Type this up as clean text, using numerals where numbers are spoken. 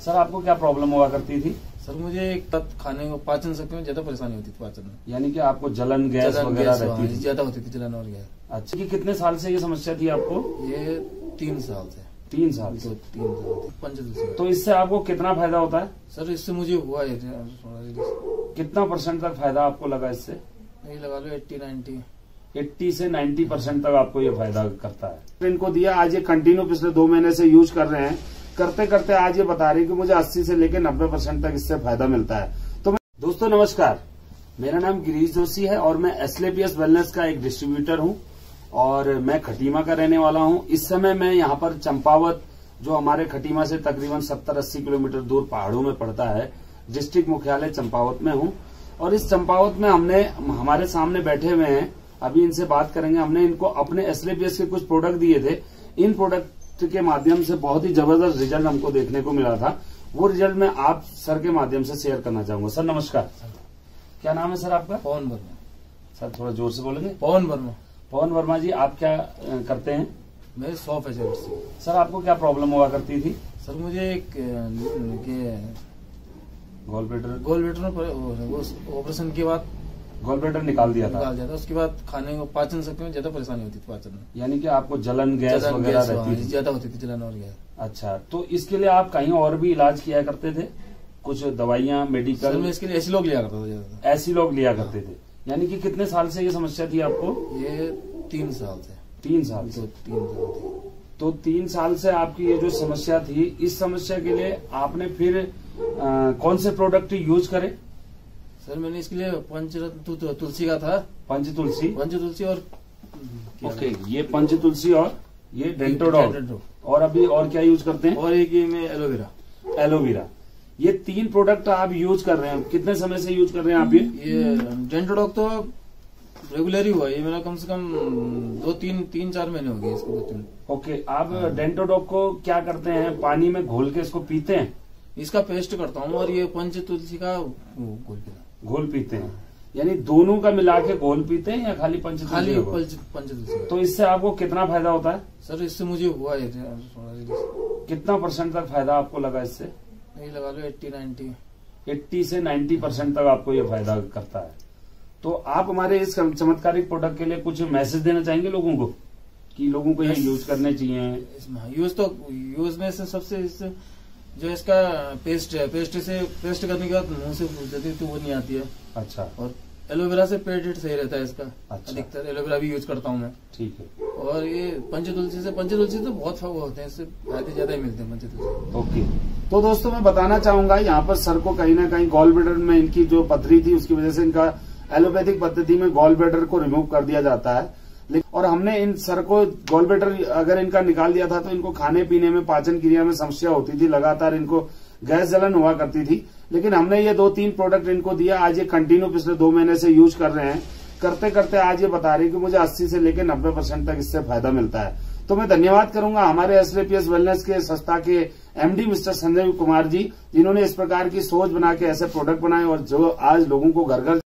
Sir आपको क्या problem हुआ करती थी? सर मुझे एक तक खाने को पाचन शक्ति में ज्यादा परेशानी होती थी पाचन में। यानी कि आपको जलन गैस वगैरह रहती थी? ज्यादा होती थी जलन और गैस। अच्छा, कि कितने साल से ये समस्या थी आपको? ये 3 साल से। 3 साल से? 3 साल पंचतुलसी। तो इससे आपको कितना फायदा होता है? सर इससे मुझे हुआ है कितना % तक फायदा आपको लगा इससे? यही लगा लो 80-90। 80 से 90% तक आपको ये फायदा करता है। इनको दिया, आज ये कंटिन्यू पिछले 2 महीने से यूज कर रहे हैं। करते करते आज ये बता रही कि मुझे 80 से लेकर 90% तक इससे फायदा मिलता है। तो दोस्तों नमस्कार, मेरा नाम गिरीश जोशी है और मैं एस्क्लेपियस वेलनेस का एक डिस्ट्रीब्यूटर हूं और मैं खटीमा का रहने वाला हूं। इस समय मैं यहाँ पर चंपावत, जो हमारे खटीमा से तकरीबन 70-80 किलोमीटर दूर पहाड़ों में पड़ता है, डिस्ट्रिक्ट मुख्यालय चंपावत में हूं। और इस चंपावत में हमारे सामने बैठे हुए हैं, अभी इनसे बात करेंगे। हमने इनको अपने एस्क्लेपियस के कुछ प्रोडक्ट दिए थे। इन प्रोडक्ट के माध्यम से बहुत ही जबरदस्त रिजल्ट हमको देखने को मिला था। वो रिजल्ट मैं आप सर के माध्यम से शेयर करना चाहूंगा। सर नमस्कार, क्या नाम है सर आपका? पवन वर्मा। सर थोड़ा जोर से बोलेंगे। पवन वर्मा। पवन वर्मा जी, आप क्या करते हैं? मेरे शॉप है जबरदस्ती। सर आपको क्या प्रॉब्लम हुआ करती थी? सर मुझे एक गॉल ब्लैडर में ऑपरेशन के बाद गॉल ब्लैडर निकाल दिया था। उसके बाद खाने को पाचन शक्ति में ज्यादा परेशानी होती थी पाचन में। यानी कि आपको जलन गैस वगैरह रहती थी? ज्यादा होती थी जलन और गैस। अच्छा, तो इसके लिए आप कहीं और भी इलाज किया करते थे? कुछ दवाइयाँ मेडिकल? मैं इसके लिए ऐसी लोग लिया करता था। ऐसी लोग लिया करते थे? यानी कि कितने साल से ये समस्या थी आपको? ये 3 साल से। 3 साल से? 3 साल थी। तो 3 साल से आपकी ये जो समस्या थी, इस समस्या के लिए आपने फिर कौन से प्रोडक्ट यूज करे? सर मैंने इसके लिए पंचरत्न तुलसी का था। पंचतुलसी और ओके, ये पंचतुलसी और ये डेंटोडॉग। और अभी और क्या यूज करते हैं? और एक ये में एलोवेरा। ये 3 प्रोडक्ट आप यूज कर रहे हैं। कितने समय से यूज कर रहे हैं आप ये डेंटोडॉग तो रेगुलर ही हुआ। ये मेरा कम से कम 3-4 महीने हो गए इसको। ओके, आप डेंटोडॉग को क्या करते हैं? पानी में घोल के इसको पीते हैं? इसका पेस्ट करता हूँ और ये पंचतुलसी का घोल पीते हैं। यानी दोनों का मिला के घोल पीते हैं या खाली पंचतुलसी? पंचतुलसी। तो इससे आपको कितना फायदा होता है? सर इससे मुझे हुआ है कितना % तक फायदा आपको लगा इससे? यही लगा लो 80-90। 80 से 90% तक आपको ये फायदा करता है। तो आप हमारे इस चमत्कारिक प्रोडक्ट के लिए कुछ मैसेज देना चाहेंगे लोगों को कि लोगों को ये यूज करने चाहिए? यूज में से सबसे जो इसका पेस्ट है, पेस्ट करने के बाद मुंह से फूलती तो वो नहीं आती है। अच्छा। और एलोवेरा से पेट सही रहता है इसका। अच्छा। अधिकतर एलोवेरा भी यूज करता हूँ मैं। ठीक है। और ये पंचतुलसी तो बहुत फायदे होते हैं, इससे फायदे ज्यादा ही मिलते हैं पंचतुलसी। ओके, तो दोस्तों मैं बताना चाहूंगा, यहाँ पर सर को कहीं ना कहीं गॉल ब्लैडर में इनकी जो पथरी थी उसकी वजह से इनका एलोपैथिक पद्धति में गॉल ब्लैडर को रिमूव कर दिया जाता है। और हमने इन सर को गॉल ब्लैडर अगर इनका निकाल दिया था तो इनको खाने पीने में, पाचन क्रिया में समस्या होती थी, लगातार इनको गैस जलन हुआ करती थी। लेकिन हमने ये 2-3 प्रोडक्ट इनको दिया, आज ये कंटिन्यू पिछले 2 महीने से यूज कर रहे हैं। करते करते आज ये बता रही कि मुझे 80 से लेकर 90% तक इससे फायदा मिलता है। तो मैं धन्यवाद करूंगा हमारे एस्क्लेपियस वेलनेस के संस्था के MD मिस्टर संजय कुमार जी, जिन्होंने इस प्रकार की सोच बना के ऐसे प्रोडक्ट बनाए और जो आज लोगों को घर घर